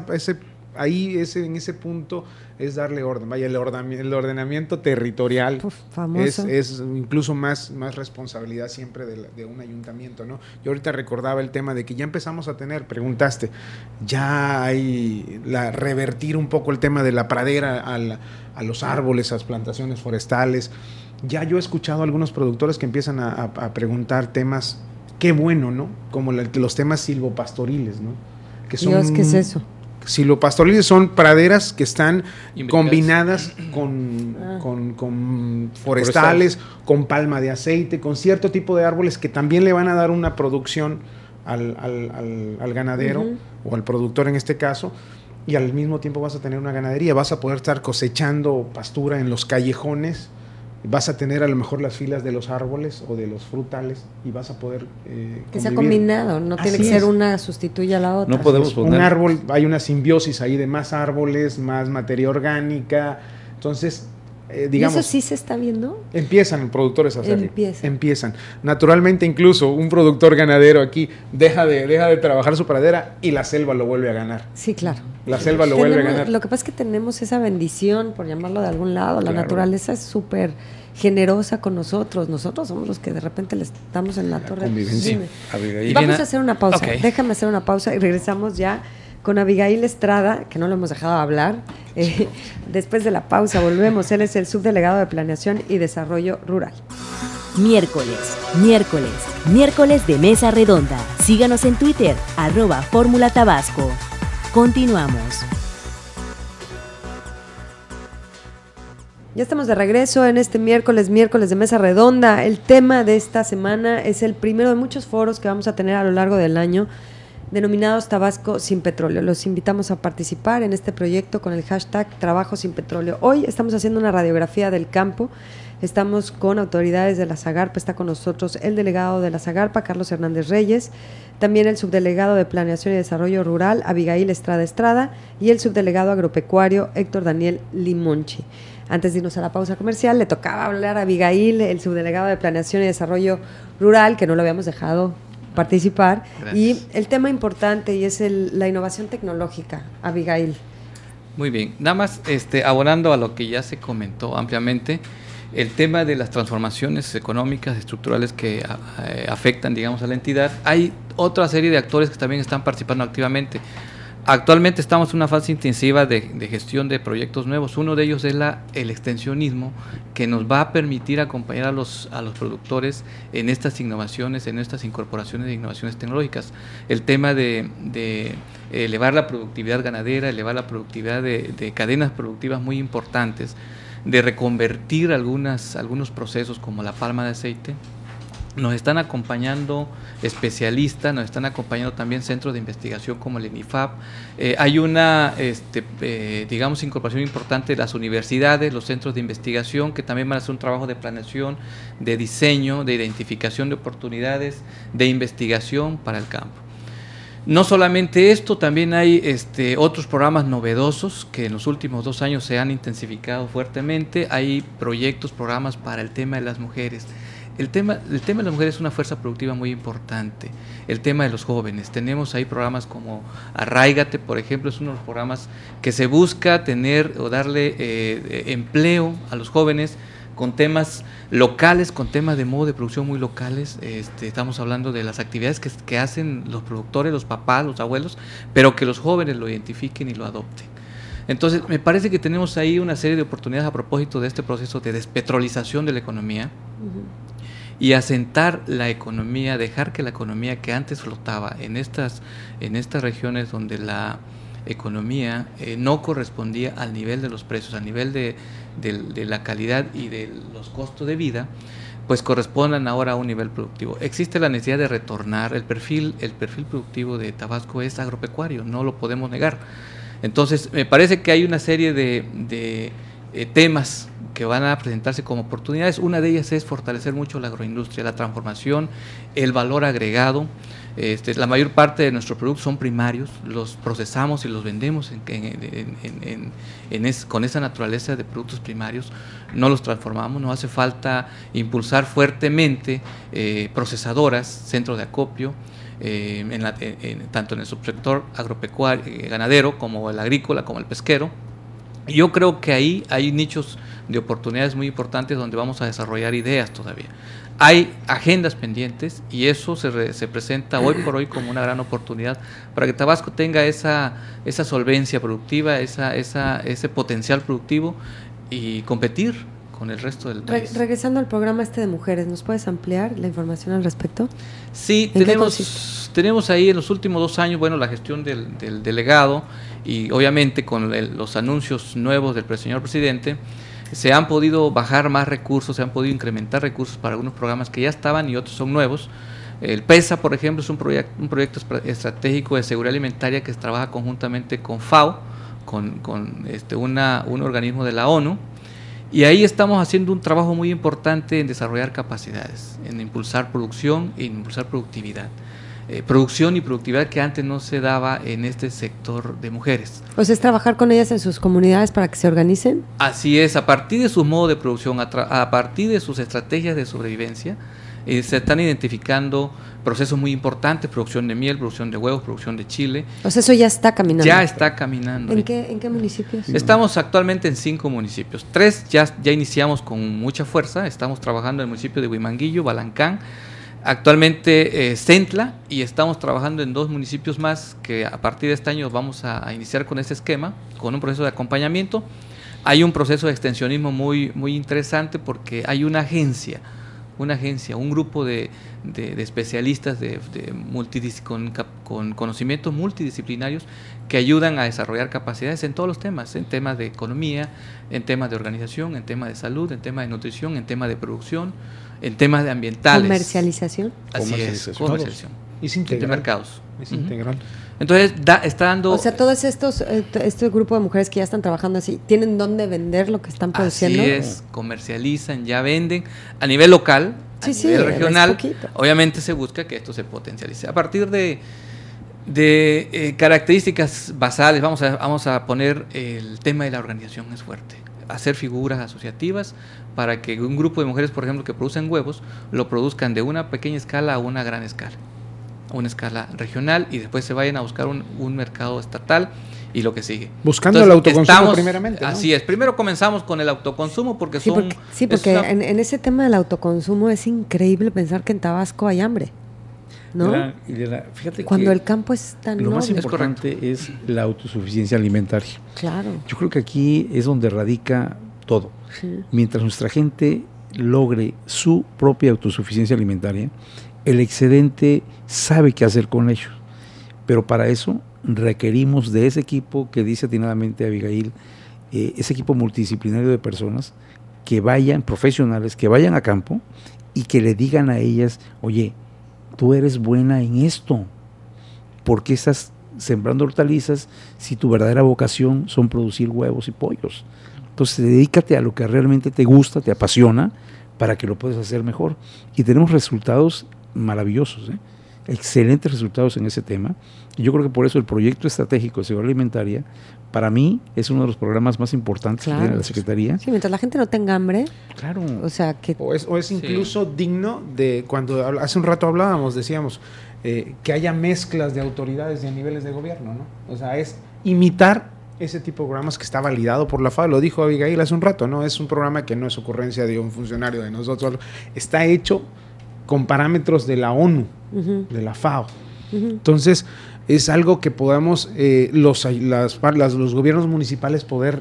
en ese punto es darle orden. Vaya, el ordenamiento territorial es incluso más responsabilidad siempre de un ayuntamiento, ¿no? Yo ahorita recordaba el tema de que ya empezamos a tener, preguntaste, ya hay revertir un poco el tema de la pradera a los árboles, a las plantaciones forestales. Ya yo he escuchado a algunos productores que empiezan a preguntar temas, qué bueno, ¿no? Como los temas silvopastoriles, ¿no? Que son, Dios, ¿qué es eso? Silvopastoriles son praderas que están combinadas con forestales, con palma de aceite, con cierto tipo de árboles que también le van a dar una producción al ganadero o al productor en este caso, y al mismo tiempo vas a tener una ganadería, vas a poder estar cosechando pastura en los callejones, vas a tener a lo mejor las filas de los árboles o de los frutales y vas a poder que sea combinado, no tiene que ser una sustituya a la otra. No podemos poner un árbol, hay una simbiosis ahí de más árboles, más materia orgánica, entonces digamos, ¿y eso sí se está viendo? Empiezan productores a hacerlo. Empiezan. Naturalmente, incluso un productor ganadero aquí deja de trabajar su pradera y la selva lo vuelve a ganar. Sí, claro. La selva lo vuelve a ganar. Lo que pasa es que tenemos esa bendición, por llamarlo de algún lado. La naturaleza es súper generosa con nosotros. Nosotros somos los que de repente le estamos en la torre. Convivencia. Vamos a hacer una pausa. Okay. Déjame hacer una pausa y regresamos ya con Abigail Estrada, que no lo hemos dejado hablar. Después de la pausa volvemos. Él es el subdelegado de Planeación y Desarrollo Rural. Miércoles de Mesa Redonda. Síganos en Twitter, @Fórmula Tabasco. Continuamos. Ya estamos de regreso en este miércoles de Mesa Redonda. El tema de esta semana es el primero de muchos foros que vamos a tener a lo largo del año, denominados Tabasco sin petróleo. Los invitamos a participar en este proyecto con el hashtag Trabajo sin Petróleo. Hoy estamos haciendo una radiografía del campo. Estamos con autoridades de la Zagarpa. Está con nosotros el delegado de la Zagarpa, Carlos Hernández Reyes, también el subdelegado de Planeación y Desarrollo Rural, Abigail Estrada, y el subdelegado agropecuario, Héctor Daniel Limonchi. Antes de irnos a la pausa comercial, le tocaba hablar a Abigail, el subdelegado de Planeación y Desarrollo Rural, que no lo habíamos dejado participar. Gracias. Y el tema importante y es la innovación tecnológica, Abigail. Muy bien, nada más abonando a lo que ya se comentó ampliamente, el tema de las transformaciones económicas, estructurales que afectan, digamos, a la entidad. Hay otra serie de actores que también están participando activamente. Actualmente estamos en una fase intensiva de gestión de proyectos nuevos. Uno de ellos es el extensionismo, que nos va a permitir acompañar a los productores en estas innovaciones, en estas incorporaciones de innovaciones tecnológicas. El tema de elevar la productividad ganadera, elevar la productividad de cadenas productivas muy importantes, de reconvertir algunos procesos como la palma de aceite. Nos están acompañando especialistas, nos están acompañando también centros de investigación como el INIFAP. Hay una, digamos, incorporación importante de las universidades, los centros de investigación, que también van a hacer un trabajo de planeación, de diseño, de identificación de oportunidades, de investigación para el campo. No solamente esto, también hay otros programas novedosos que en los últimos 2 años se han intensificado fuertemente. Hay proyectos, programas para el tema de las mujeres. El tema de las mujeres es una fuerza productiva muy importante. El tema de los jóvenes. Tenemos ahí programas como Arráigate, por ejemplo, es uno de los programas que se busca tener o darle empleo a los jóvenes con temas locales, con temas de modo de producción muy locales. Estamos hablando de las actividades que hacen los productores, los papás, los abuelos, pero que los jóvenes lo identifiquen y lo adopten. Entonces, me parece que tenemos ahí una serie de oportunidades a propósito de este proceso de despetrolización de la economía. Y asentar la economía, dejar que la economía que antes flotaba en estas regiones donde la economía no correspondía al nivel de los precios, al nivel de la calidad y de los costos de vida, pues correspondan ahora a un nivel productivo. Existe la necesidad de retornar. El perfil productivo de Tabasco es agropecuario, no lo podemos negar. Entonces, me parece que hay una serie de temas que van a presentarse como oportunidades. Una de ellas es fortalecer mucho la agroindustria, la transformación, el valor agregado. La mayor parte de nuestros productos son primarios, los procesamos y los vendemos con esa naturaleza de productos primarios, no los transformamos. Nos hace falta impulsar fuertemente procesadoras, centros de acopio, tanto en el subsector agropecuario, ganadero, como el agrícola, como el pesquero. Y yo creo que ahí hay nichos de oportunidades muy importantes donde vamos a desarrollar ideas todavía. Hay agendas pendientes y eso se presenta hoy por hoy como una gran oportunidad para que Tabasco tenga esa solvencia productiva, ese potencial productivo y competir con el resto del país. Regresando al programa de mujeres, ¿nos puedes ampliar la información al respecto? Sí, tenemos ahí en los últimos 2 años, bueno, la gestión del delegado y obviamente con los anuncios nuevos del señor presidente, se han podido bajar más recursos, se han podido incrementar recursos para algunos programas que ya estaban y otros son nuevos. El PESA, por ejemplo, es un proyecto estratégico de seguridad alimentaria que trabaja conjuntamente con FAO, con un organismo de la ONU, y ahí estamos haciendo un trabajo muy importante en desarrollar capacidades, en impulsar producción e impulsar productividad. Producción y productividad que antes no se daba en este sector de mujeres. O sea, es trabajar con ellas en sus comunidades para que se organicen. Así es, a partir de su modo de producción, a partir de sus estrategias de sobrevivencia, se están identificando procesos muy importantes: producción de miel, producción de huevos, producción de chile. O sea, eso ya está caminando. Ya está caminando. ¿En qué municipios? Estamos actualmente en 5 municipios. 3 ya iniciamos con mucha fuerza. Estamos trabajando en el municipio de Huimanguillo, Balancán, actualmente Centla, y estamos trabajando en 2 municipios más que a partir de este año vamos a iniciar con este esquema, con un proceso de acompañamiento. Hay un proceso de extensionismo muy, muy interesante porque hay una agencia, un grupo de especialistas con conocimientos multidisciplinarios que ayudan a desarrollar capacidades en todos los temas, en temas de economía, en temas de organización, en temas de salud, en temas de nutrición, en temas de producción, en temas de ambientales. ¿Comercialización? Así es, comercialización. Es integral. De mercados. Es integral. Entonces, está dando... O sea, todos este grupo de mujeres que ya están trabajando así, ¿tienen dónde vender lo que están produciendo? Así es, comercializan, ya venden a nivel local, a nivel regional. Obviamente se busca que esto se potencialice. A partir de características basales, vamos a poner el tema de la organización es fuerte. Hacer figuras asociativas para que un grupo de mujeres, por ejemplo, que producen huevos, lo produzcan de una pequeña escala a una gran escala, a una escala regional, y después se vayan a buscar un mercado estatal y lo que sigue. Buscando el autoconsumo primeramente, ¿no? Así es. Primero comenzamos con el autoconsumo porque porque en ese tema del autoconsumo es increíble pensar que en Tabasco hay hambre, ¿no? Fíjate cuando que el campo es tan lo más noble. importante es la autosuficiencia alimentaria. Claro. Yo creo que aquí es donde radica todo. Sí. Mientras nuestra gente logre su propia autosuficiencia alimentaria, el excedente sabe qué hacer con ellos. Pero para eso requerimos de ese equipo que dice atinadamente Abigail, ese equipo multidisciplinario de personas que vayan, profesionales, que vayan a campo y que le digan a ellas, oye, tú eres buena en esto, ¿por qué estás sembrando hortalizas si tu verdadera vocación son producir huevos y pollos? Entonces dedícate a lo que realmente te gusta, te apasiona, para que lo puedas hacer mejor. Y tenemos resultados maravillosos, excelentes resultados en ese tema. Y yo creo que por eso el proyecto estratégico de seguridad alimentaria, para mí, es uno de los programas más importantes que tiene la Secretaría. Sí, mientras la gente no tenga hambre. Claro. O sea, que... O es incluso digno de, cuando hace un rato hablábamos, decíamos, que haya mezclas de autoridades y a niveles de gobierno, ¿no? O sea, es imitar ese tipo de programas que está validado por la FAO, lo dijo Abigail hace un rato, ¿no? Es un programa que no es ocurrencia de un funcionario de nosotros, está hecho con parámetros de la ONU, de la FAO. Entonces, es algo que podamos los gobiernos municipales poder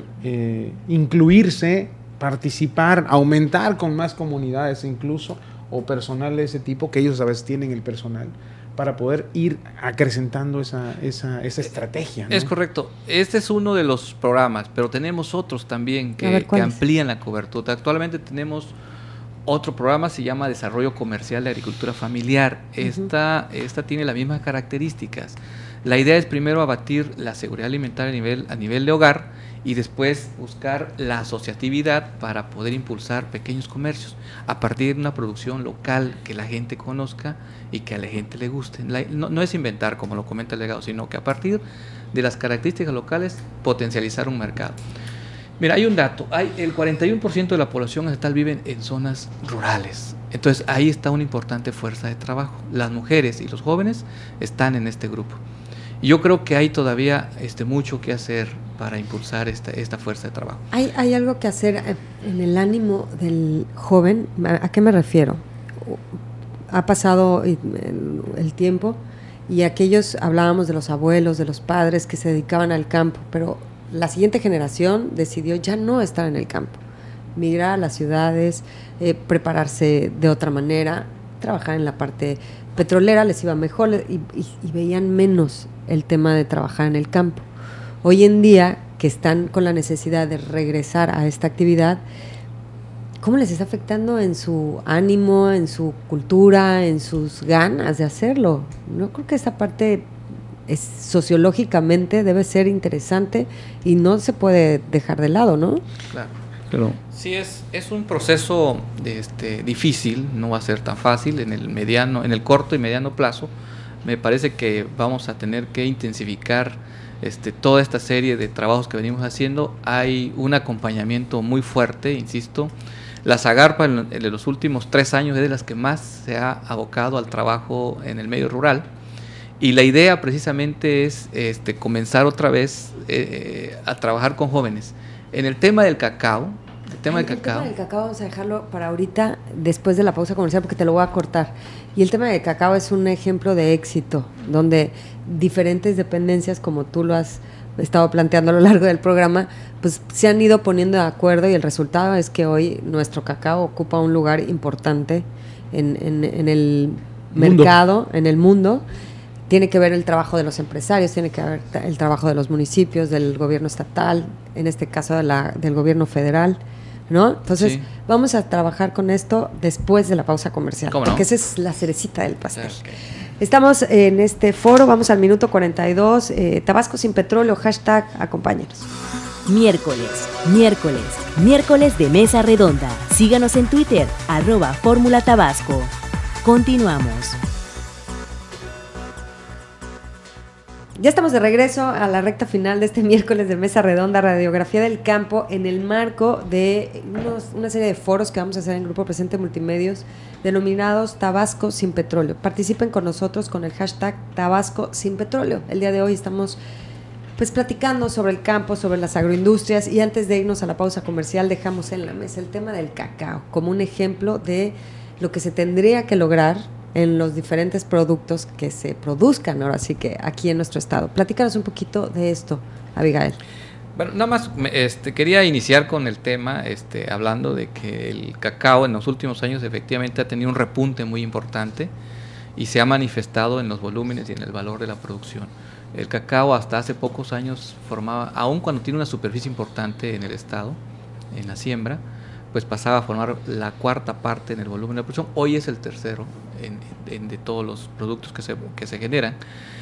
incluirse, participar, aumentar con más comunidades incluso, o personal de ese tipo, que ellos a veces tienen el personal, para poder ir acrecentando esa estrategia, ¿no? Es correcto. Este es uno de los programas, pero tenemos otros también que amplían la cobertura. Actualmente tenemos otro programa, se llama Desarrollo Comercial de Agricultura Familiar. Esta tiene las mismas características. La idea es primero abatir la seguridad alimentaria a nivel de hogar y después buscar la asociatividad para poder impulsar pequeños comercios a partir de una producción local que la gente conozca y que a la gente le guste. No es inventar, como lo comenta el delegado, sino que a partir de las características locales potencializar un mercado. Mira, hay un dato, el 41% de la población estatal vive en zonas rurales. Entonces ahí está una importante fuerza de trabajo. Las mujeres y los jóvenes están en este grupo. Y yo creo que hay todavía mucho que hacer para impulsar esta fuerza de trabajo. ¿Hay algo que hacer en el ánimo del joven? ¿A qué me refiero? Ha pasado el tiempo y aquellos, hablábamos de los abuelos, de los padres que se dedicaban al campo, pero la siguiente generación decidió ya no estar en el campo, migrar a las ciudades, prepararse de otra manera, trabajar en la parte petrolera, les iba mejor y veían menos el tema de trabajar en el campo. Hoy en día, que están con la necesidad de regresar a esta actividad, ¿cómo les está afectando en su ánimo, en su cultura, en sus ganas de hacerlo? Yo creo que esta parte sociológicamente debe ser interesante y no se puede dejar de lado, ¿no? Claro. Pero sí, es un proceso difícil, no va a ser tan fácil en el corto y mediano plazo. Me parece que vamos a tener que intensificar toda esta serie de trabajos que venimos haciendo. Hay un acompañamiento muy fuerte, insisto. La Zagarpa en los últimos 3 años es de las que más se ha abocado al trabajo en el medio rural. Y la idea precisamente es comenzar otra vez a trabajar con jóvenes. En el tema del cacao, el tema del cacao vamos a dejarlo para ahorita, después de la pausa comercial, porque te lo voy a cortar. Y el tema del cacao es un ejemplo de éxito, donde diferentes dependencias, como tú lo has estado planteando a lo largo del programa, pues se han ido poniendo de acuerdo y el resultado es que hoy nuestro cacao ocupa un lugar importante en el mercado, en el mundo. Tiene que ver el trabajo de los empresarios, tiene que ver el trabajo de los municipios, del gobierno estatal, en este caso del gobierno federal, ¿no? Entonces, vamos a trabajar con esto después de la pausa comercial, porque esa es la cerecita del pastel. Okay. Estamos en este foro, vamos al minuto 42, Tabasco sin petróleo, hashtag, acompáñenos. Miércoles de Mesa Redonda. Síganos en Twitter, @Fórmula Tabasco. Continuamos. Ya estamos de regreso a la recta final de este miércoles de Mesa Redonda, Radiografía del Campo, en el marco de una serie de foros que vamos a hacer en Grupo Presente Multimedios, denominados Tabasco sin petróleo. Participen con nosotros con el hashtag Tabasco sin petróleo. El día de hoy estamos pues platicando sobre el campo, sobre las agroindustrias, y antes de irnos a la pausa comercial dejamos en la mesa el tema del cacao como un ejemplo de lo que se tendría que lograr en los diferentes productos que se produzcan ahora sí que aquí en nuestro estado. Platícanos un poquito de esto, Abigail. Bueno, nada más quería iniciar con el tema hablando de que el cacao en los últimos años efectivamente ha tenido un repunte muy importante y se ha manifestado en los volúmenes y en el valor de la producción. El cacao hasta hace pocos años formaba, aun cuando tiene una superficie importante en el estado, en la siembra, pues pasaba a formar la cuarta parte en el volumen de la producción. Hoy es el tercero de todos los productos que se generan.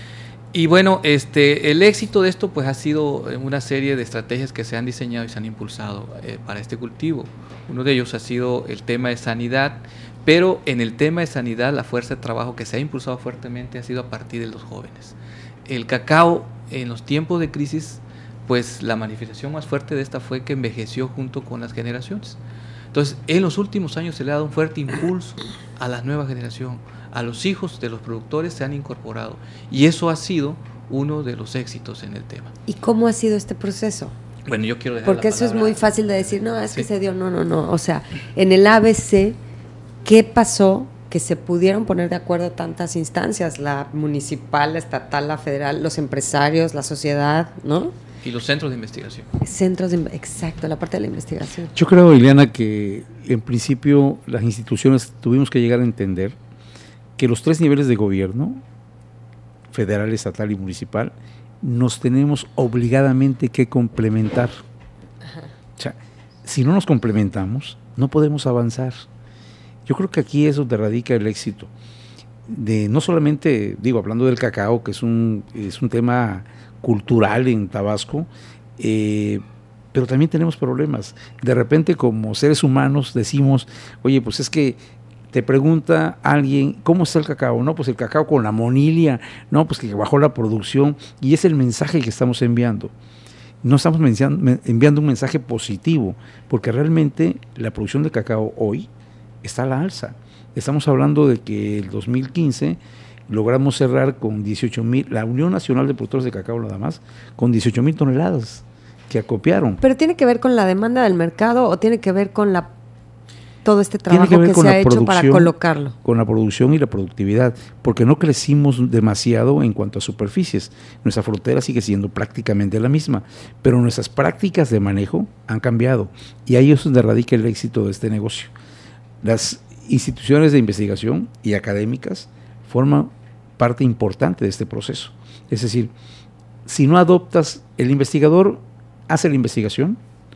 Y bueno, el éxito de esto pues ha sido una serie de estrategias que se han diseñado y se han impulsado para este cultivo. Uno de ellos ha sido el tema de sanidad, pero en el tema de sanidad la fuerza de trabajo que se ha impulsado fuertemente ha sido a partir de los jóvenes. El cacao en los tiempos de crisis, pues la manifestación más fuerte de esta fue que envejeció junto con las generaciones. Entonces, en los últimos años se le ha dado un fuerte impulso a la nueva generación, a los hijos de los productores se han incorporado y eso ha sido uno de los éxitos en el tema. ¿Y cómo ha sido este proceso? Bueno, yo quiero dejar porque eso es muy fácil de decir, no, es sí. que se dio, no, o sea, en el ABC, ¿qué pasó? Que se pudieron poner de acuerdo tantas instancias, la municipal, la estatal, la federal, los empresarios, la sociedad, ¿no? Y los centros de investigación. Exacto, la parte de la investigación. Yo creo, Ileana, que en principio las instituciones tuvimos que llegar a entender que los tres niveles de gobierno, federal, estatal y municipal, nos tenemos obligadamente que complementar. Ajá. O sea, si no nos complementamos, no podemos avanzar. Yo creo que aquí es donde radica el éxito. De no solamente, hablando del cacao, que es un tema cultural en Tabasco, pero también tenemos problemas. De repente, como seres humanos, decimos, oye, pues es que te pregunta alguien, ¿cómo está el cacao? No, pues el cacao con la monilia, no, pues que bajó la producción, y es el mensaje que estamos enviando. No estamos enviando un mensaje positivo, porque realmente la producción de cacao hoy está a la alza. Estamos hablando de que el 2015 logramos cerrar con 18,000, la Unión Nacional de Productores de Cacao nada más, con 18,000 toneladas que acopiaron. ¿Pero tiene que ver con la demanda del mercado o tiene que ver con todo este trabajo que se ha hecho para colocarlo? Con la producción y la productividad, porque no crecimos demasiado en cuanto a superficies. Nuestra frontera sigue siendo prácticamente la misma, pero nuestras prácticas de manejo han cambiado y ahí es donde radica el éxito de este negocio. Las instituciones de investigación y académicas forman parte importante de este proceso. Es decir, si no adoptas, el investigador hace la investigación,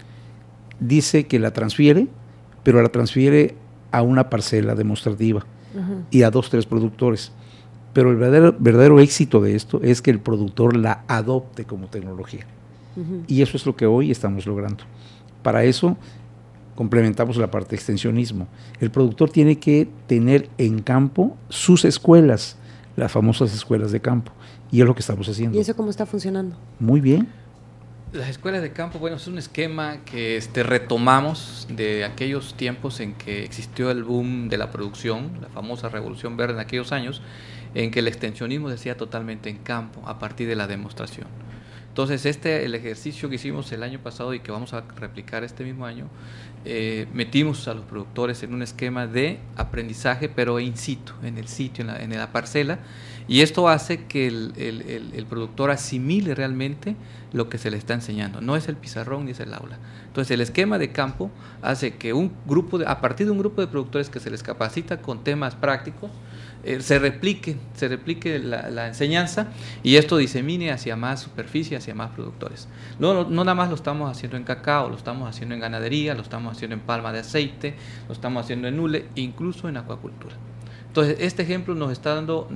dice que la transfiere, pero la transfiere a una parcela demostrativa y a 2, 3 productores. Pero el verdadero éxito de esto es que el productor la adopte como tecnología. Y eso es lo que hoy estamos logrando. Para eso complementamos la parte de extensionismo. El productor tiene que tener en campo sus escuelas, las famosas escuelas de campo, y es lo que estamos haciendo. ¿Y eso cómo está funcionando? Muy bien. Las escuelas de campo, bueno, es un esquema que retomamos de aquellos tiempos en que existió el boom de la producción, la famosa revolución verde en aquellos años, en que el extensionismo se hacía totalmente en campo, a partir de la demostración. Entonces, el ejercicio que hicimos el año pasado y que vamos a replicar este mismo año, metimos a los productores en un esquema de aprendizaje, pero in situ, en el sitio, en la parcela, y esto hace que el productor asimile realmente lo que se le está enseñando. No es el pizarrón ni es el aula. Entonces, el esquema de campo hace que a partir de un grupo de productores que se les capacita con temas prácticos, se replique la enseñanza y esto disemine hacia más superficie, hacia más productores. No nada más lo estamos haciendo en cacao, lo estamos haciendo en ganadería, lo estamos haciendo en palma de aceite, lo estamos haciendo en hule, incluso en acuacultura. Entonces, este ejemplo nos está dando,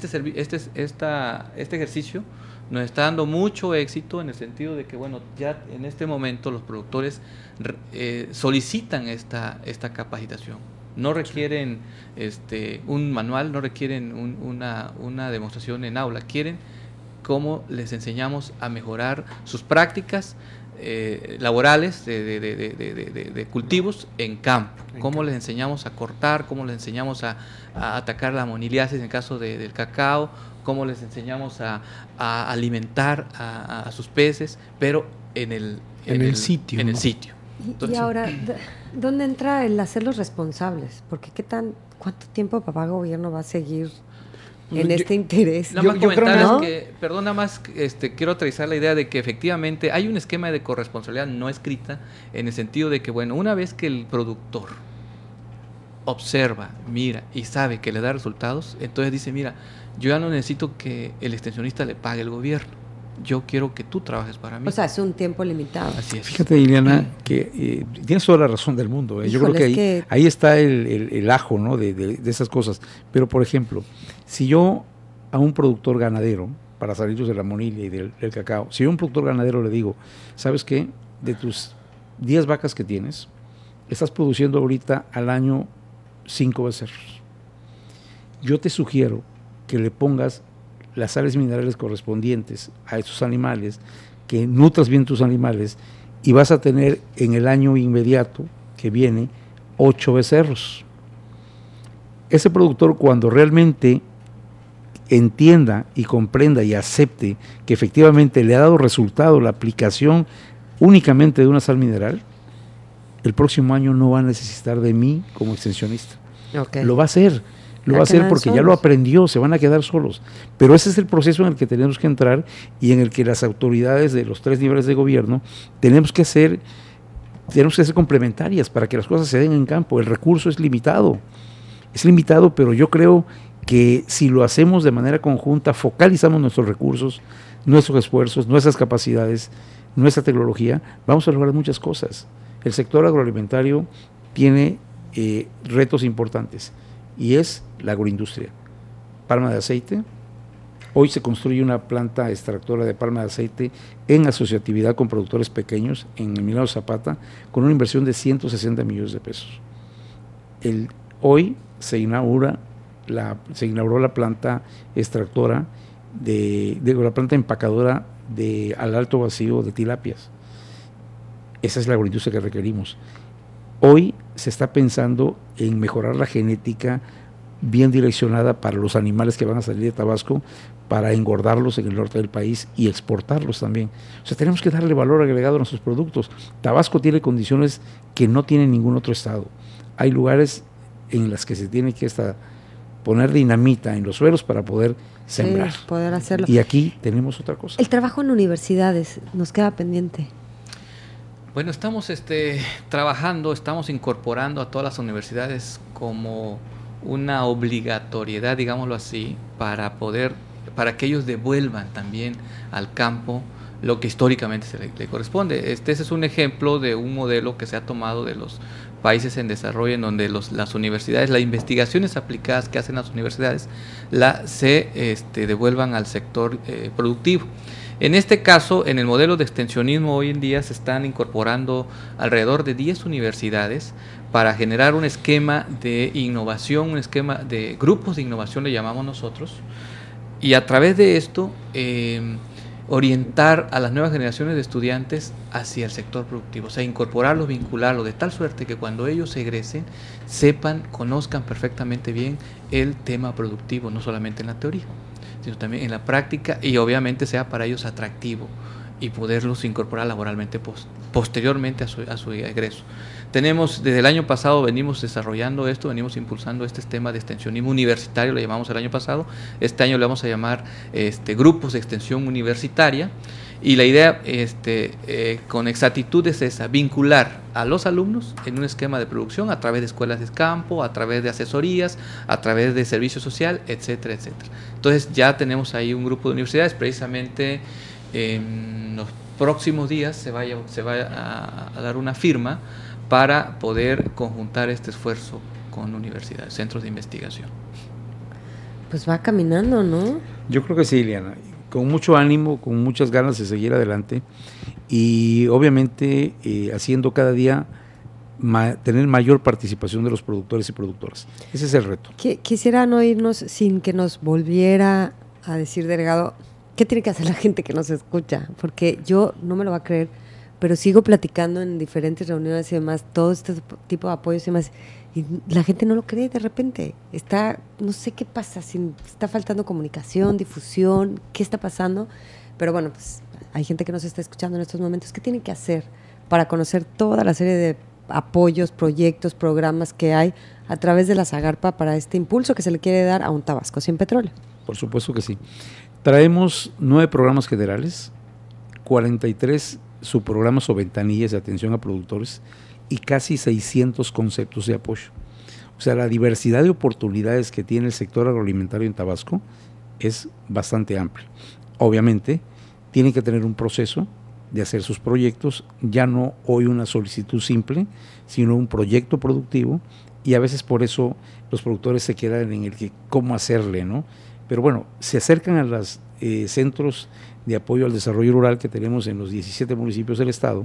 este ejercicio nos está dando mucho éxito en el sentido de que, bueno, ya en este momento los productores solicitan esta capacitación. No requieren un manual, no requieren una demostración en aula, quieren cómo les enseñamos a mejorar sus prácticas laborales de cultivos en campo, cómo les enseñamos a cortar, cómo les enseñamos a atacar la moniliasis en el caso del cacao, cómo les enseñamos a alimentar a sus peces, pero en el sitio. En el sitio. Y ahora, ¿dónde entra el hacerlos responsables? Porque ¿cuánto tiempo papá gobierno va a seguir en este interés? Nada más comentar es que, perdón, nada más quiero aterrizar la idea de que efectivamente hay un esquema de corresponsabilidad no escrita, en el sentido de que, bueno, una vez que el productor observa, mira y sabe que le da resultados, entonces dice, mira, yo ya no necesito que el extensionista le pague el gobierno, yo quiero que tú trabajes para mí. O sea, es un tiempo limitado. Así es. Fíjate, Ileana, que tienes toda la razón del mundo. Yo creo que ahí está el ajo, ¿no? de esas cosas. Pero, por ejemplo, si yo a un productor ganadero, para salirnos de la monilla y del cacao, si yo a un productor ganadero le digo, ¿sabes qué? De tus 10 vacas que tienes, estás produciendo ahorita al año 5 becerros. Yo te sugiero que le pongas las sales minerales correspondientes a esos animales, que nutras bien tus animales, y vas a tener en el año inmediato que viene 8 becerros. Ese productor, cuando realmente entienda y comprenda y acepte que efectivamente le ha dado resultado la aplicación únicamente de una sal mineral, el próximo año no va a necesitar de mí como extensionista. Okay. Lo va a hacer. Lo va a hacer porque ya lo aprendió, se van a quedar solos. Pero ese es el proceso en el que tenemos que entrar y en el que las autoridades de los 3 niveles de gobierno tenemos que ser complementarias para que las cosas se den en campo. El recurso es limitado, pero yo creo que si lo hacemos de manera conjunta, focalizamos nuestros recursos, nuestros esfuerzos, nuestras capacidades, nuestra tecnología, vamos a lograr muchas cosas. El sector agroalimentario tiene retos importantes, y es la agroindustria. Palma de aceite. Hoy se construye una planta extractora de palma de aceite en asociatividad con productores pequeños en Emiliano Zapata, con una inversión de 160 millones de pesos. Hoy se inauguró la planta extractora la planta empacadora al alto vacío de tilapias. Esa es la agroindustria que requerimos. Hoy se está pensando en mejorar la genética bien direccionada para los animales que van a salir de Tabasco, para engordarlos en el norte del país y exportarlos también. O sea, tenemos que darle valor agregado a nuestros productos. Tabasco tiene condiciones que no tiene ningún otro estado. Hay lugares en las que se tiene que poner dinamita en los suelos para poder sembrar. Sí, poder hacerlo. Y aquí tenemos otra cosa. El trabajo en universidades nos queda pendiente. Bueno, estamos trabajando, estamos incorporando a todas las universidades como una obligatoriedad, digámoslo así, para que ellos devuelvan también al campo lo que históricamente le corresponde. Ese es un ejemplo de un modelo que se ha tomado de los países en desarrollo, en donde las universidades, las investigaciones aplicadas que hacen las universidades, se devuelvan al sector productivo. En este caso, en el modelo de extensionismo hoy en día se están incorporando alrededor de 10 universidades para generar un esquema de innovación, un esquema de grupos de innovación, le llamamos nosotros, y a través de esto orientar a las nuevas generaciones de estudiantes hacia el sector productivo, o sea, incorporarlos, vincularlos, de tal suerte que cuando ellos egresen, conozcan perfectamente bien el tema productivo, no solamente en la teoría, sino también en la práctica, y obviamente sea para ellos atractivo y poderlos incorporar laboralmente posteriormente a su egreso. Desde el año pasado venimos desarrollando esto, venimos impulsando este tema de extensionismo universitario, lo llamamos el año pasado. Este año le vamos a llamar grupos de extensión universitaria, y la idea con exactitud es esa: vincular a los alumnos en un esquema de producción a través de escuelas de campo, a través de asesorías, a través de servicio social, etcétera, etcétera. Entonces ya tenemos ahí un grupo de universidades. Precisamente en los próximos días se va a dar una firma para poder conjuntar este esfuerzo con universidades, centros de investigación. Pues va caminando, ¿no? Yo creo que sí, Ileana, con mucho ánimo, con muchas ganas de seguir adelante, y obviamente haciendo cada día tener mayor participación de los productores y productoras. Ese es el reto. Quisiera no irnos sin que nos volviera a decir, delegado, ¿qué tiene que hacer la gente que nos escucha? Porque yo no me lo va a creer, pero sigo platicando en diferentes reuniones y demás, todo este tipo de apoyos y demás, y la gente no lo cree de repente. No sé qué pasa, si está faltando comunicación, difusión, qué está pasando, pero bueno, pues hay gente que nos está escuchando en estos momentos. ¿Qué tienen que hacer para conocer toda la serie de apoyos, proyectos, programas que hay a través de la Zagarpa para este impulso que se le quiere dar a un Tabasco sin petróleo? Por supuesto que sí. Traemos 9 programas generales, 43 subprogramas o ventanillas de atención a productores y casi 600 conceptos de apoyo. O sea, la diversidad de oportunidades que tiene el sector agroalimentario en Tabasco es bastante amplia. Obviamente, tienen que tener un proceso de hacer sus proyectos, ya no hoy una solicitud simple, sino un proyecto productivo, y a veces por eso los productores se quedan en el que cómo hacerle, ¿no? Pero bueno, se acercan a los centros de apoyo al desarrollo rural que tenemos en los 17 municipios del estado,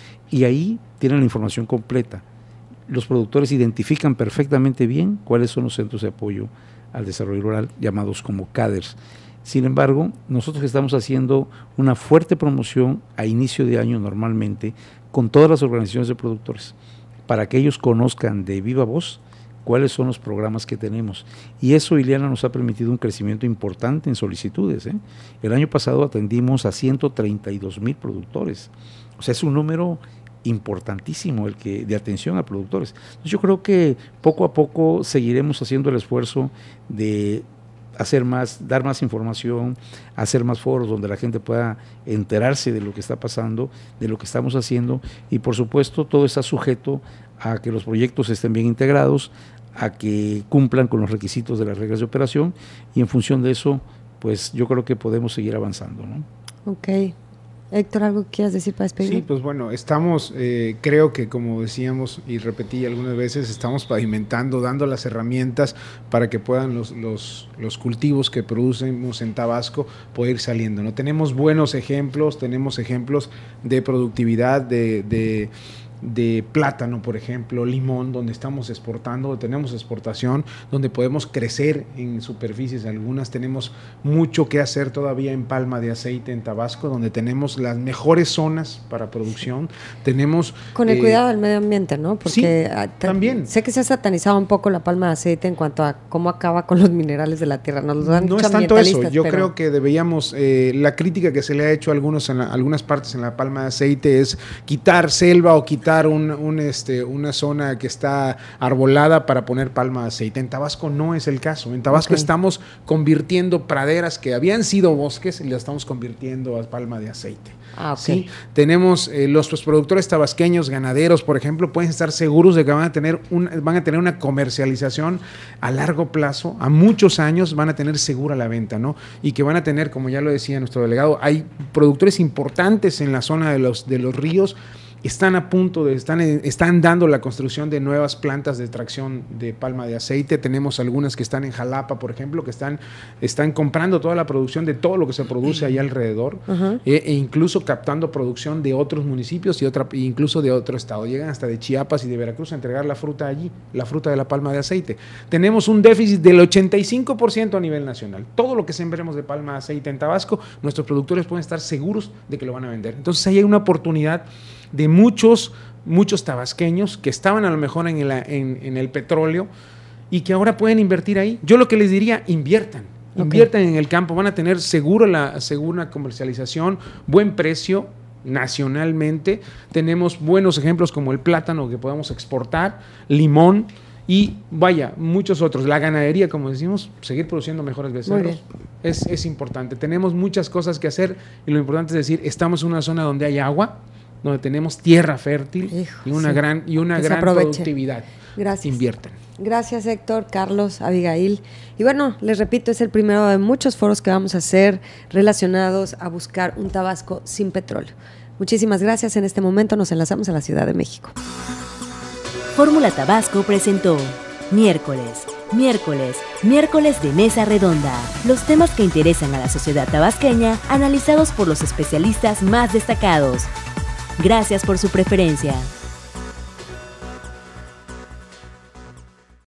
y ahí tienen la información completa. Los productores identifican perfectamente bien cuáles son los centros de apoyo al desarrollo rural, llamados como CADERs. Sin embargo, nosotros estamos haciendo una fuerte promoción a inicio de año normalmente con todas las organizaciones de productores, para que ellos conozcan de viva voz cuáles son los programas que tenemos. Y eso, Ileana, nos ha permitido un crecimiento importante en solicitudes. El año pasado atendimos a 132,000 productores. O sea, es un número importantísimo de atención a productores. Entonces, yo creo que poco a poco seguiremos haciendo el esfuerzo de hacer más, dar más información, hacer más foros donde la gente pueda enterarse de lo que está pasando, de lo que estamos haciendo, y por supuesto todo está sujeto a que los proyectos estén bien integrados, a que cumplan con los requisitos de las reglas de operación, y en función de eso, pues yo creo que podemos seguir avanzando, ¿no? Ok. Héctor, ¿algo que quieras decir para despedir? Sí, pues bueno, estamos, creo que como decíamos y repetí algunas veces, estamos pavimentando, dando las herramientas para que puedan los cultivos que producimos en Tabasco poder ir saliendo, ¿no? Tenemos buenos ejemplos, tenemos ejemplos de productividad, de plátano, por ejemplo, limón, donde estamos exportando, tenemos exportación, donde podemos crecer en superficies algunas, tenemos mucho que hacer todavía en palma de aceite en Tabasco, donde tenemos las mejores zonas para producción, tenemos... Con el cuidado del medio ambiente, ¿no? Porque sí, también. Sé que se ha satanizado un poco la palma de aceite en cuanto a cómo acaba con los minerales de la tierra, nos lo han dicho. No es tanto eso, yo creo que deberíamos, la crítica que se le ha hecho a algunas partes en la palma de aceite es quitar selva o quitar una zona que está arbolada para poner palma de aceite. En Tabasco no es el caso. En Tabasco estamos convirtiendo praderas que habían sido bosques y las estamos convirtiendo a palma de aceite. ¿Sí? Tenemos los productores tabasqueños, ganaderos, por ejemplo, pueden estar seguros de que van a tener una comercialización a largo plazo, a muchos años van a tener segura la venta, ¿no? Y que van a tener, como ya lo decía nuestro delegado, hay productores importantes en la zona de los ríos. Están a punto están dando la construcción de nuevas plantas de extracción de palma de aceite. Tenemos algunas que están en Jalapa, por ejemplo, que están comprando toda la producción de todo lo que se produce ahí alrededor, e incluso captando producción de otros municipios e incluso de otro estado. Llegan hasta de Chiapas y de Veracruz a entregar la fruta allí, la fruta de la palma de aceite. Tenemos un déficit del 85% a nivel nacional. Todo lo que sembremos de palma de aceite en Tabasco, nuestros productores pueden estar seguros de que lo van a vender. Entonces ahí hay una oportunidad de muchos tabasqueños que estaban a lo mejor en el petróleo y que ahora pueden invertir ahí. Yo lo que les diría, inviertan en el campo, van a tener segura comercialización, buen precio nacionalmente. Tenemos buenos ejemplos como el plátano que podemos exportar, limón y muchos otros. La ganadería, como decimos, seguir produciendo mejores becerros es importante. Tenemos muchas cosas que hacer y lo importante es decir, estamos en una zona donde hay agua, donde tenemos tierra fértil y una gran productividad. Gracias. Inviertan. Gracias, Héctor, Carlos, Abigail. Y bueno, les repito, es el primero de muchos foros que vamos a hacer relacionados a buscar un Tabasco sin petróleo. Muchísimas gracias. En este momento nos enlazamos a la Ciudad de México. Fórmula Tabasco presentó Miércoles de Mesa Redonda. Los temas que interesan a la sociedad tabasqueña, analizados por los especialistas más destacados. Gracias por su preferencia.